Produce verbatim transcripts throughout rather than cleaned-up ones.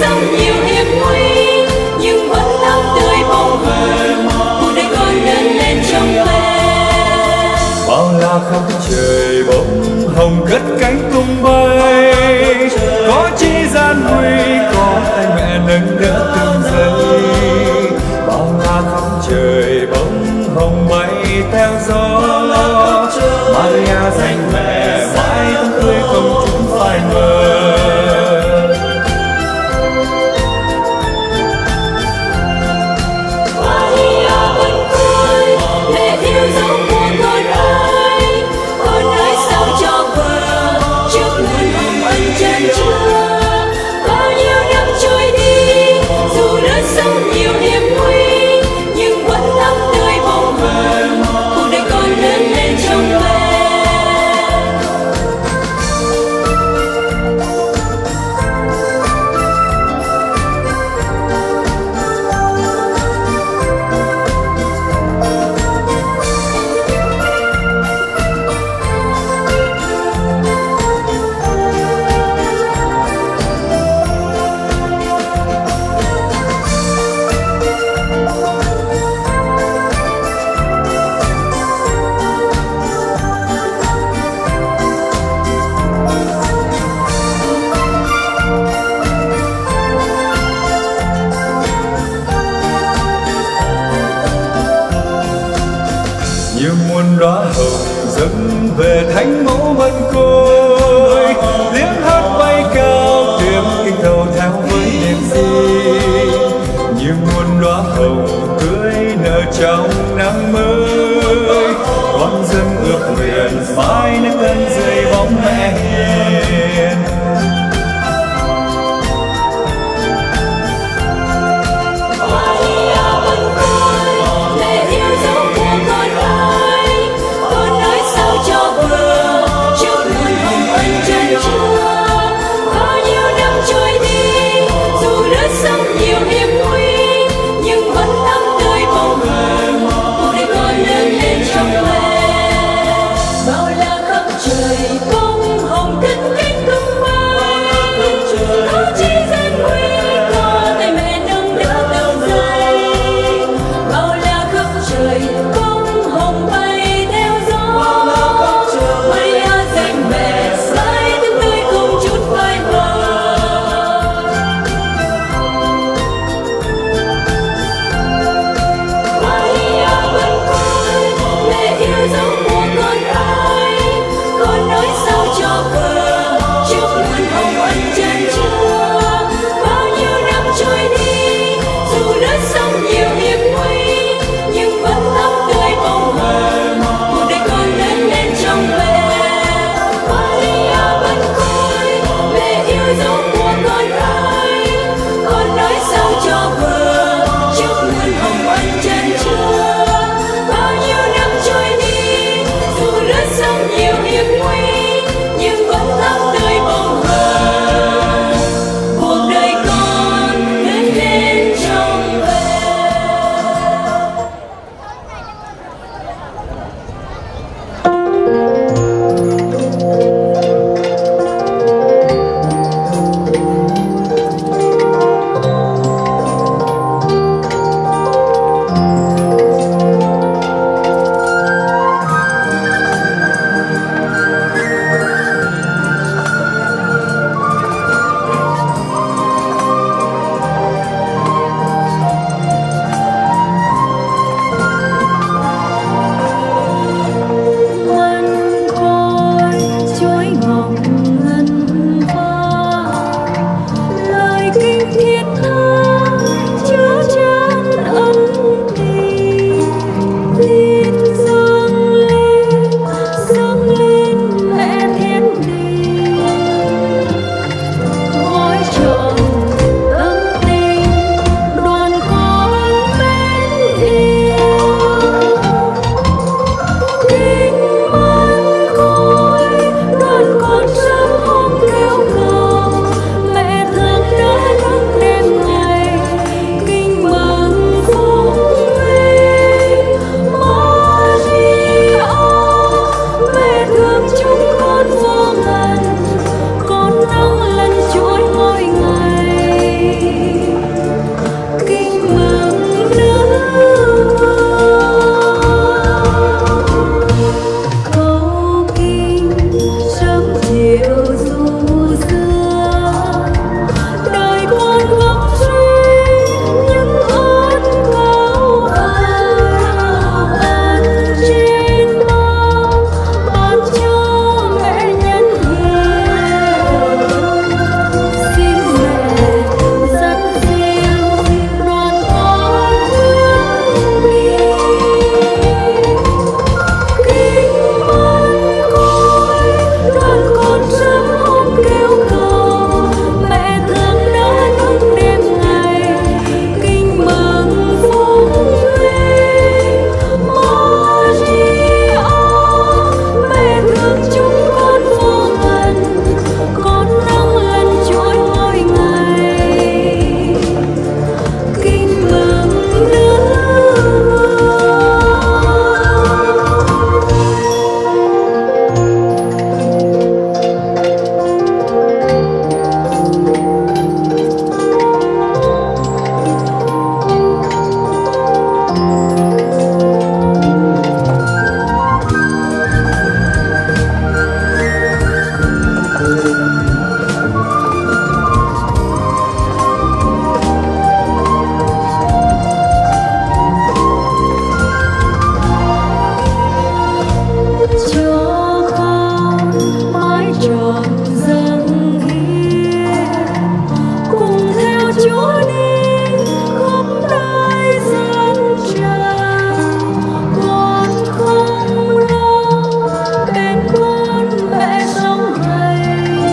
sống nhiều hiểm nguy nhưng vẫn thắm tươi bông hồng, cuộc đời con lớn lên trong ven. Bao la khắp trời bông hồng cất cánh tung bay, có chi gian nguy có tay mẹ nâng đỡ từng giây. Bao la khắp trời bông hồng bay theo gió, Maria danh mẹ mãi tấm tươi không chúng phai mờ. Maria vẫn cười, mẹ yêu dấu của con ơi, con ơi sao cho vừa trước nguồn hồng ân chân chứa. Bao nhiêu năm trôi đi, dù đời sống nhiều hiểm nguy nhưng vẫn thắm tươi bông hồng, cuộc đời con lớn lên trong ven. Như muôn đóa hồng dâng về thánh mẫu mân côi, tiếng hát bay cao tiếng kinh thầu theo với niềm tin. Như muôn đóa hồng tươi nở trong nắng mới, con dâng ước nguyện mãi nước ân dưới bóng mẹ hiền. Bao la khắp trời bông hồng Chúa đi khắp nơi dân trần, con không lo bên con mẹ sống gầy,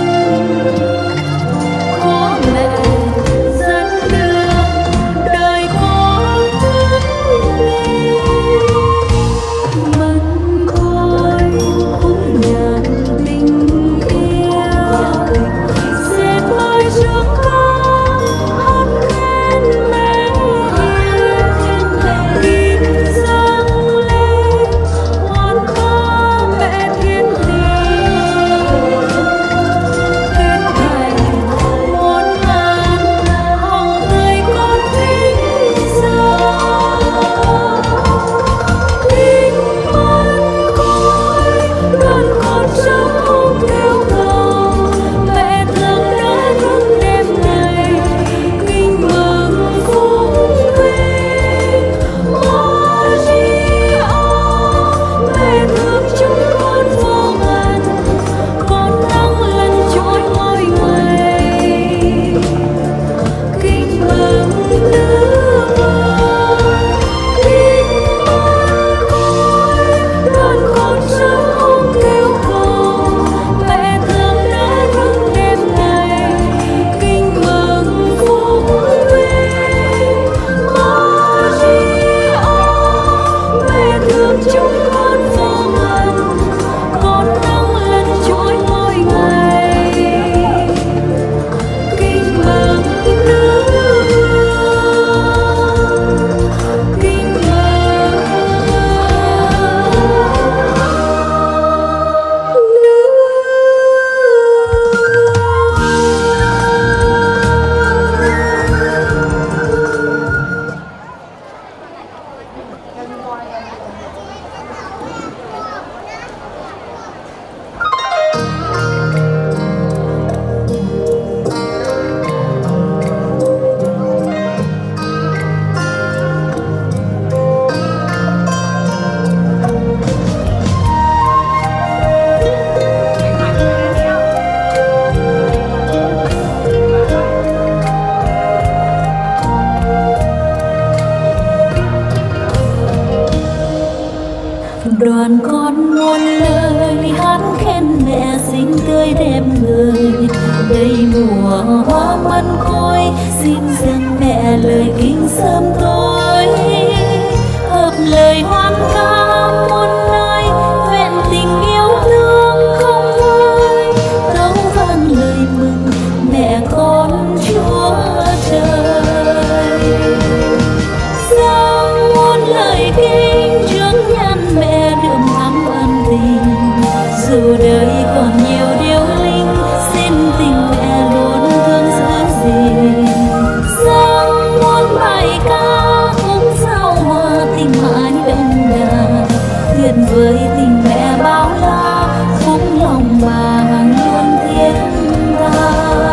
có mẹ dẫn đường đời con bước đi. Mân khói cũng nhàn tình yêu, dệt lời trước con hát khen mẹ hiền, kim dâng lên oan ca mẹ thiên liêng, kết thành muôn ngàn hồng tươi con vinh danh. Kinh mân khói đoàn con sớm hôm theo cầu, mẹ thương đã thức đêm ngày kinh mừng phúc vinh. Maria mẹ thương chúng con vô ngần, con nắng lần trôi mỗi ngày kinh mừng nữ vương. Kinh mân khói đoàn con sớm hôm theo cầu, mẹ thương đã thức đêm ngày kinh mừng phúc vinh. Maria mẹ thương chúng con vô ngần, con nắng lần trôi mỗi ngày kinh mừng nữ vương. Kinh đoàn con muôn lời hát khen mẹ xinh tươi đẹp người, đầy mùa hoa mân khôi xin dâng mẹ lời kính sớm tối, hợp lời hoan ca muôn nơi vẹn tình yêu thương không vơi, tấu vang lời mừng mẹ con Chúa trời. Dâng muôn lời kinh trước nhan mẹ đượm thắm ân tình, dù đời còn nhiều điều linh xin tình mẹ luôn thương giữ gìn. Dâng muôn bài ca cũng giao hòa tình mãi đông đà, tuyệt vời tình mẹ bao la phúc lòng bà hằng luôn thiết tha.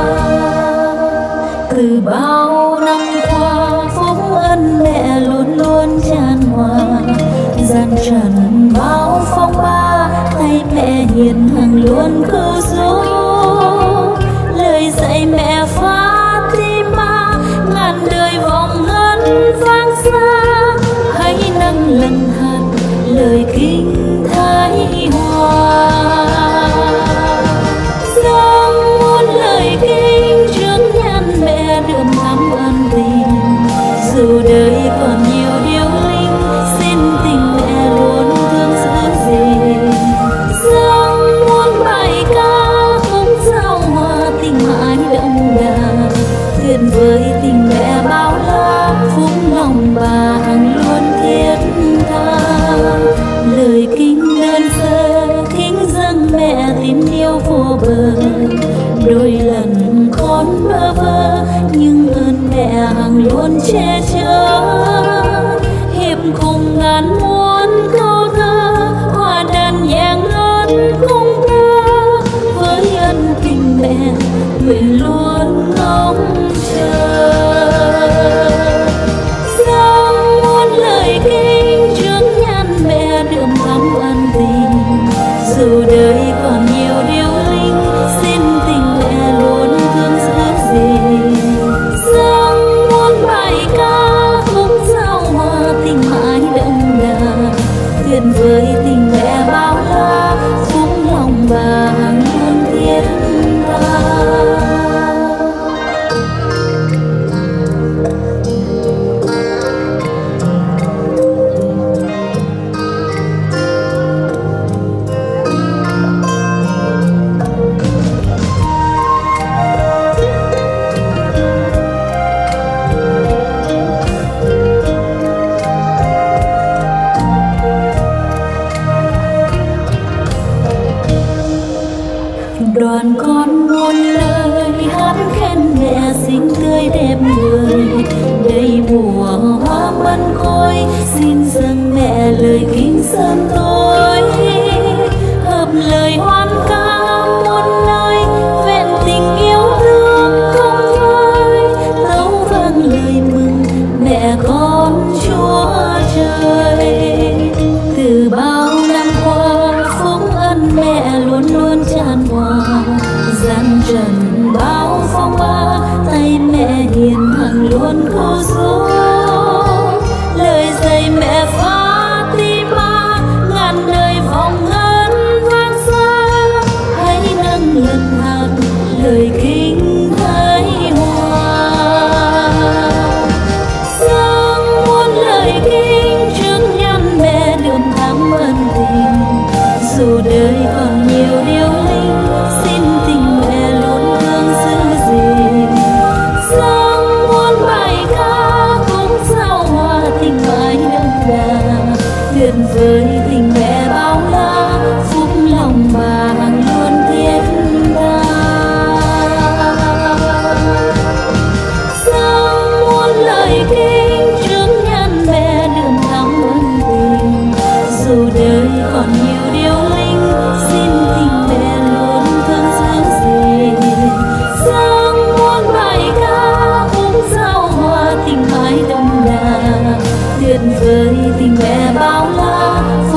Từ bao năm qua phúc ân mẹ luôn luôn tràn hòa, gian trần bao phong ba tay mẹ hiền hằng luôn cứu giúp. Lời dạy mẹ Fatima ngàn đời vọng ngân vang xa, hãy nâng lần hạt lời kinh thái hòa. Dâng muôn lời kinh trước nhan mẹ đượm thắm ân tình, dù đời còn nhiều điều linh xin tình mẹ luôn thương giữ gìn. Dâng muôn bài ca cũng giao hòa tình mãi đông đà, tuyệt vời tình mẹ bao la phúc lòng bà hằng luôn thiết tha. Lời kinh đơn sơ kính dâng mẹ tình yêu vô bờ, đôi lần con bơ vơ nhưng ơn mẹ hằng luôn che chở. Hiệp cùng ngàn muôn câu thơ hòa đàn nhẹ ngân khung ca, với ân tình mẹ nguyện luôn ngóng chờ. Dâng muôn lời kinh trước nhan mẹ đượm thắm ân tình, dù đời còn nhiều điều linh xin tình mẹ luôn thương giữ gìn. Dâng đẹp người. Đây mùa hoa mân khôi, xin dâng mẹ lời kính sơn tôi. Hợp lời hoan ca muôn nơi, vẹn tình yêu thương không phai. Tấu vang lời mừng mẹ con Chúa trời. Từ bao năm qua phúc ân mẹ luôn luôn tràn hòa. Gian trần bao phong ba, tay mẹ hiền hằng luôn khô số. Lời dạy mẹ Fatima, ngàn đời vòng ân vang xa. Hãy nâng lần hạt lời kính hài hòa. Dâng muôn lời kính trước nhan mẹ đường thắm ân tình. Dù đời còn nhiều điều linh, xin tình mẹ luôn thương giữ gìn. Dâng muôn bài ca cũng giao hòa tình mãi đậm đà. Tuyệt vời tình mẹ bao la, phúc lòng bà hằng luôn thiết tha. Dâng muôn lời kính trước nhan mẹ đường thắm ân tình. Dù đời còn nhiều điều linh, xin tình mẹ luôn thương giữ gìn. Dâng muôn bài ca cũng giao hòa tình mãi đậm đà. Tuyệt vời tình mẹ bao la,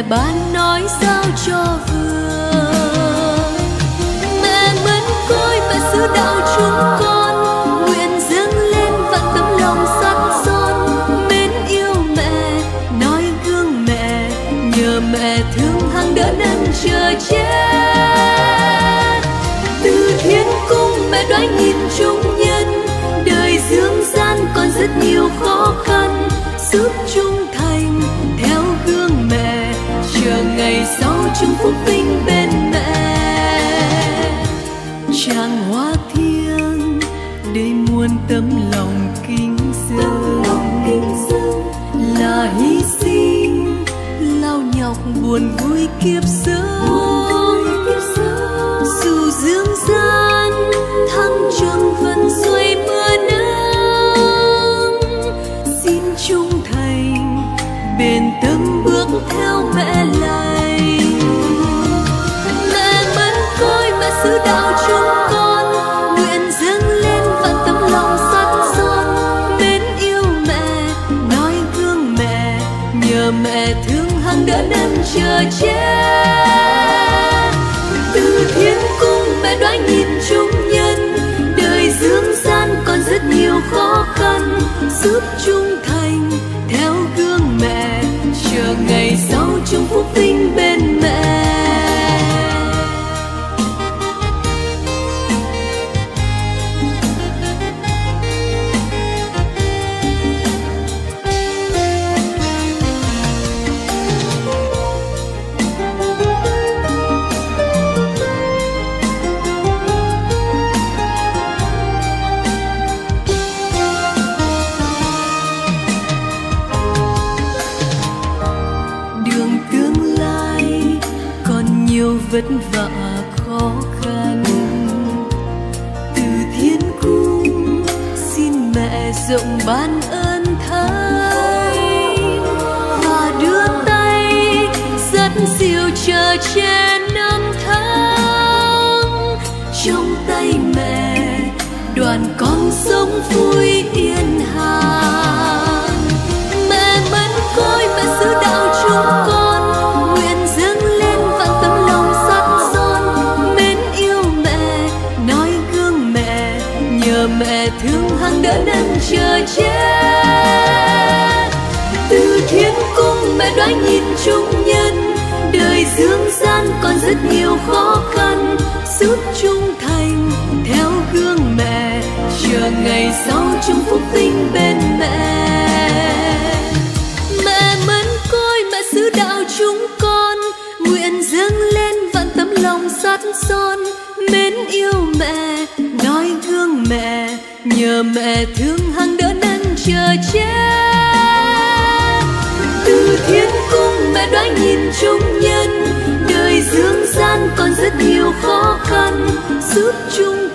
ban nói sao cho vừa. Mẹ mân côi mẹ xứ đạo chúng con, nguyện dâng lên vạn tấm lòng sắt son. Mến yêu mẹ, nói gương mẹ, nhờ mẹ thương hằng đỡ nâng chờ che. Từ thiên cung mẹ đoái nhìn chúng nhân, đời dương gian còn rất nhiều khó khăn. Giúp trung thành theo gương mẹ, chờ ngày sau chung phúc vinh bên mẹ. Tràng hoa thiêng đầy muôn tấm lòng kính dâng, là hy sinh lao nhọc buồn vui kiếp sống. Dù dương gian thăng trầm vần xuôi mưa nắng, xin trung thành bền tâm bước theo mẹ lạy. Mẹ mân côi mẹ xứ đạo chúng con, nguyện dâng lên vạn tấm lòng sắt son. Mến yêu mẹ, nói gương mẹ, nhờ mẹ thương hằng đỡ nâng chờ che. Từ thiên cung mẹ đoái nhìn chúng nhân, đời dương gian còn rất nhiều khó khăn. Giúp trung thành theo gương mẹ, chờ ngày sau chung phúc vinh bên mẹ. Vất vả khó khăn, từ thiên cung xin mẹ rộng ban ơn thay, và đưa tay dắt dìu chờ che năm tháng. Trong tay mẹ đoàn con sống vui yên hàng. Mẹ mân côi mẹ xứ đạo chúng con, nguyện dâng lên vạn tấm lòng sắt son. Mến yêu mẹ, nói gương mẹ, nhờ mẹ thương hằng đỡ nâng chờ che. Từ thiên cung mẹ đoái nhìn chúng nhân, đời dương gian còn rất nhiều khó khăn. Giúp trung thành theo gương mẹ, chờ ngày sau chung phúc vinh bên mẹ. Mẹ mân côi mẹ xứ đạo chúng con, nguyện dâng lên vạn tấm lòng sắt son. Mến yêu mẹ, nói gương mẹ, nhờ mẹ thương hằng đỡ nâng chờ che. Từ thiên cung mẹ đoái nhìn chúng nhân, đời dương gian còn rất nhiều khó khăn. Giúp chúng